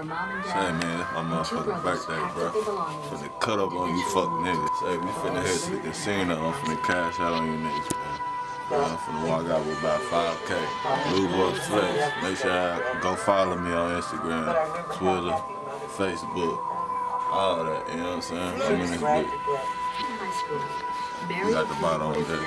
Say, man, that's my motherfucking birthday, bro. Finna cut up on you fuck niggas. Say, we finna hit the casino. I'm finna cash out on you niggas, man. I'm finna walk out with about 5K. Rudeboy Flexxx. Make sure y'all go follow me on Instagram, Twitter, Facebook, all that, you know what I'm saying? I'm in this bitch. We got the bottom on there.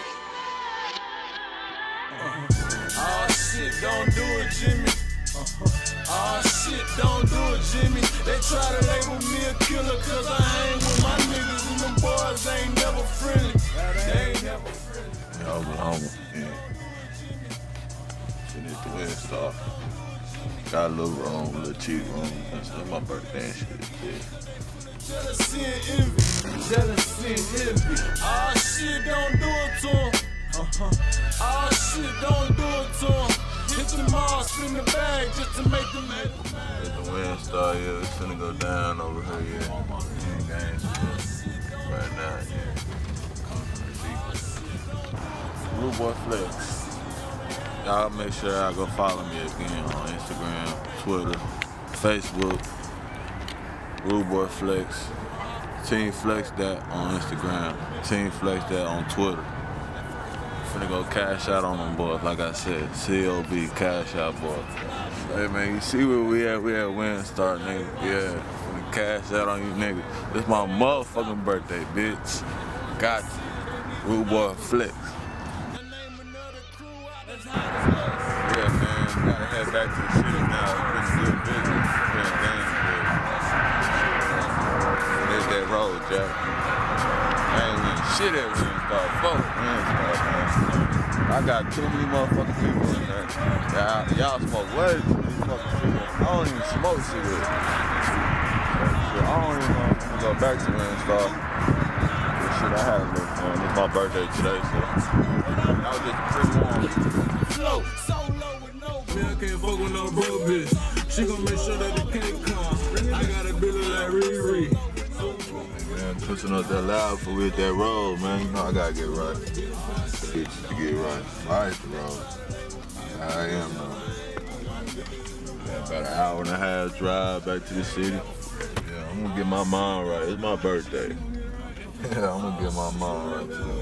Oh shit, don't do it, Jimmy. Oh shit, don't do it, Jimmy. They try to label me a killer cause I hang with my niggas and them boys ain't never friendly. They ain't never friendly. Yeah, I was home. Yeah. Finished the win star. Got a little wrong, a little cheap wrong. That's my birthday and shit. Yeah. Jealousy and envy. Jealousy and envy. Oh shit, don't do it to him. Oh shit, don't do it to him. Hit the mall, spin the bag just to make them hit the bag. The win star, yeah, it's finna go down over here, yeah. Games right now, yeah. Rudeboy Flexxx. Y'all make sure y'all go follow me again on Instagram, Twitter, Facebook. Rudeboy Flexxx. Team Flex that on Instagram. Team Flex that on Twitter. Finna go cash out on them boys, like I said. COB, cash out boys. Hey man, you see where we at? We at Windstar, nigga. Yeah, finna cash out on you niggas. This my motherfucking birthday, bitch. Got you. Rudeboy Flexxx. Yeah man, gotta head back to the city now. It's been good business. Been games, there's that road, Jack. I ain't win shit at Windstar. Fuck Windstar, man. I got too many motherfucking people in there. Y'all smoke way too many fucking cigarettes. I don't even smoke cigarettes. So I don't even know to go back to Windstar. This shit, I had a little fun. It's my birthday today, so that was just pretty warm. Flow, so low with no man, I can't fuck with no broke bitch. She gon' make sure that the cake come. I got a billy like R.A.R.E. Man, pushing up that loud for with that road, man. You know I gotta get right. Bitches to get right. I hate the road. I am though. Yeah, about an hour and a half drive back to the city. Yeah, I'm gonna get my mind right. It's my birthday. Yeah, I'm gonna get my mind right today.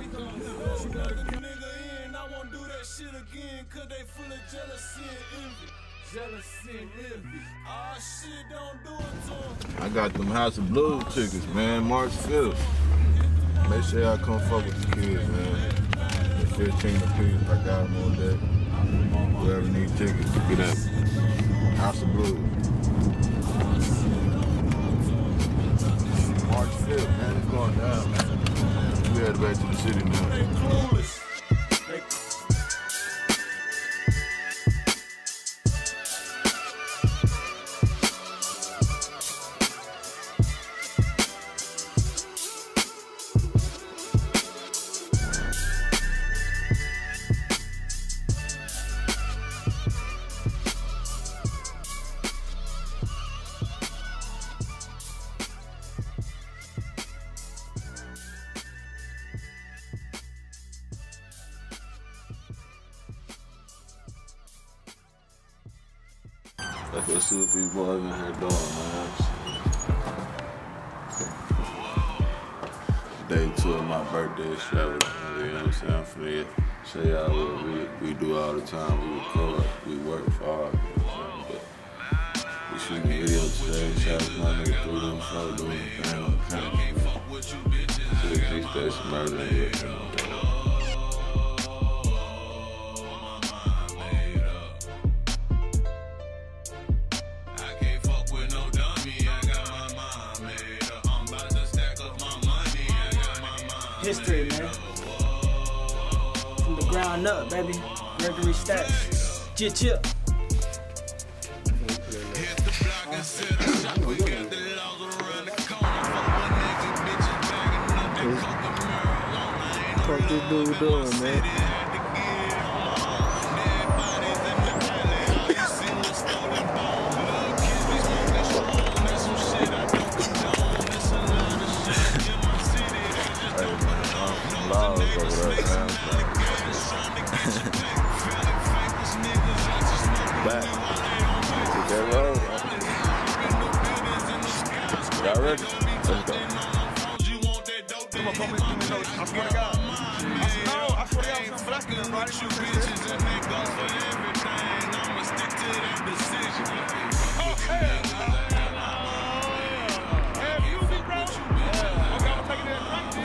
Cause they full of jealousy and envy. Jealousy and envy. Oh shit, don't do it to them. I got them House of Blues tickets, man, March 5th. Make sure y'all come fuck with the kids, man. They're 15 apiece, I got them on deck. Whoever needs tickets, get up. House of Blues. March 5th, man, it's going down, man. We headed back to the city now. Let's go see what these boys in here doing, man. Day 2 of my birthday extravaganza, you know what I'm saying? I'm finna show y'all what we do all the time. We record, we work hard, you know what I'm saying? But we shooting a video today. Shout out to my nigga through them show doing the thing on the camera. To the G-Station Murda, you know. History, man. From the ground up, baby. Gregory Stacks. Chip. What this dude doing, man? Back. That road. don't put me through no, I swear to God. I swear to God, I'm fucking with you bitches and they go for everything. I'ma stick to that decision. Okay. Hey, music, bro. Okay, I'm taking that drink,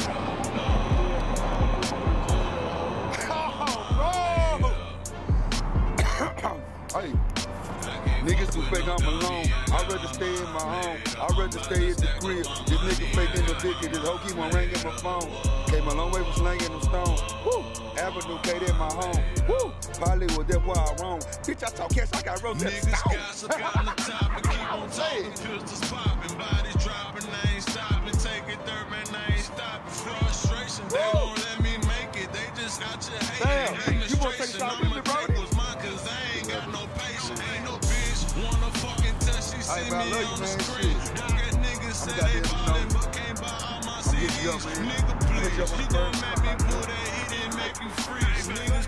Hey, niggas too fake, I'm alone. I'd rather stay in my home. I'd rather stay at the crib. This nigga faking the Vicky. This hoe keep on ringing my phone. Came a long way from slanging them stones. Woo! Avenue K, that's my home. Woo! Hollywood, that's why I roam. Bitch, I talk cash, I got rose at the Niggas gossip on the top and keep on talking. Pistols popping, bodies dropping, I ain't stopping. Take it third, man, I ain't stopping. Frustration, they won't let me make it. They just got you hating. Damn, you wanna take a shot with me, bro? Got no patience, ain't no bitch. Wanna fucking touch, she see me on the screen. Young ass niggas say they ballin', but can't buy all my CDs. Nigga, please, you gon' make me pull that, he didn't make you freeze. Niggas